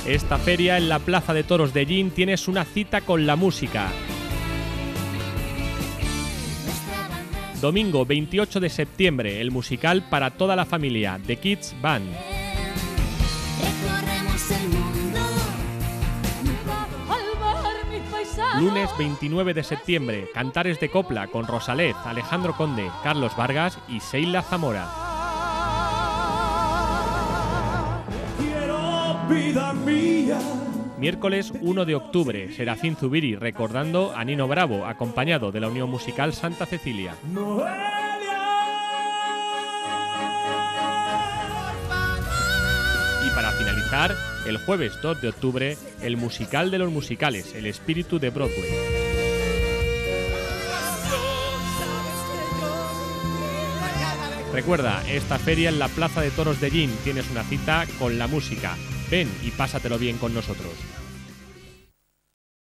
Esta feria en la Plaza de Toros de Llín tienes una cita con la música. Domingo 28 de septiembre, el musical para toda la familia, The Kids Band. Lunes 29 de septiembre, Cantares de Copla con Rosalez, Alejandro Conde, Carlos Vargas y Sheila Zamora. Miércoles 1 de octubre, Serafín Zubiri recordando a Nino Bravo, acompañado de la Unión Musical Santa Cecilia. Y para finalizar, el jueves 2 de octubre, el musical de los musicales, El espíritu de Broadway. Recuerda, esta feria en la Plaza de Toros de Llín tienes una cita con la música. Ven y pásatelo bien con nosotros.